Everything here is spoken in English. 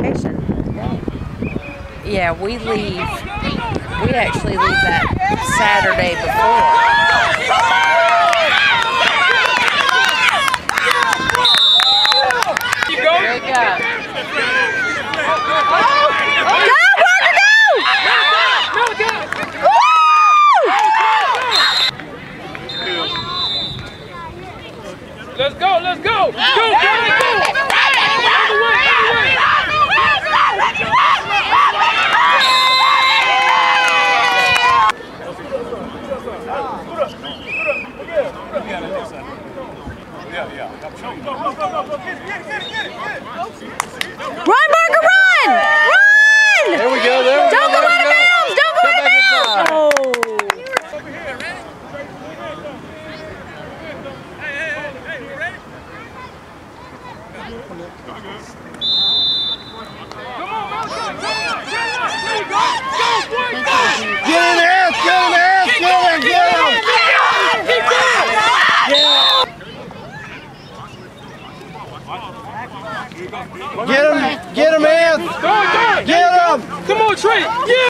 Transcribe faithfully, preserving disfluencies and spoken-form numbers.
vacation. Yeah, we leave. We actually leave that Saturday before. Good go. Let's go, let's go! Go, go, go! Run, Barker, run! Run! There we go, there we Don't go. go out of bounds! Don't go out of bounds! Oh. Get in there, get in there, get in there, get him! Get him, get him, Anth! Get him! Come on, Trey! Yeah!